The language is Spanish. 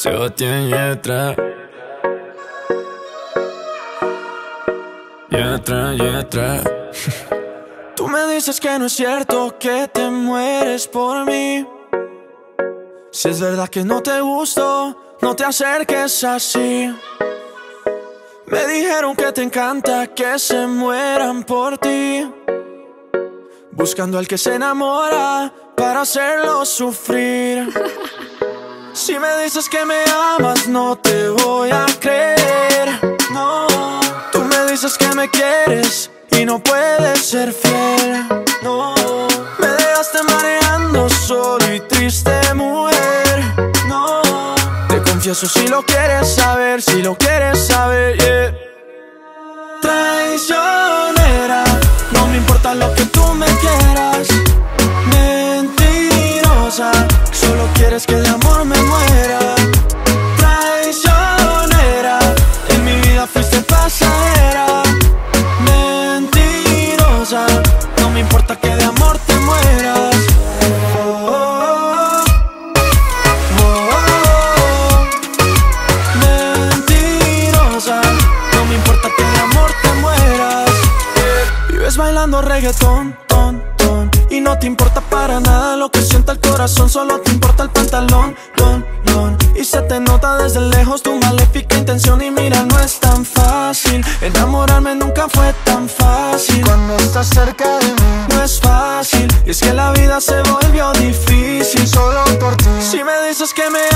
Sébastien Yatra. Yatra. Tú me dices que no es cierto, que te mueres por mí. Si es verdad que no te gusto, no te acerques así. Me dijeron que te encanta que se mueran por ti, buscando al que se enamora para hacerlo sufrir. Si me dices que me amas, no te voy a creer, no. Tú me dices que me quieres y no puedes ser fiel, no. Me dejaste mareando solo y triste, mujer, no. Te confieso si lo quieres saber, si lo quieres saber, yeah. Traicionera, no me importa lo que tú me quieras. Mentirosa, solo quieres que de amor me muera. Traicionera, en mi vida fuiste pasajera. Mentirosa, no me importa que de amor te mueras. Mentirosa, no me importa que de amor te mueras. Vives bailando reggaetón, ton, ton, y no te importa para nada lo que sienta el corazón. Solo te importa el pantalón, don, don. Y se te nota desde lejos tu maléfica intención. Y mira, no es tan fácil, enamorarme nunca fue tan fácil. Cuando estás cerca de mí no es fácil, y es que la vida se volvió difícil solo por ti. Si me dices que me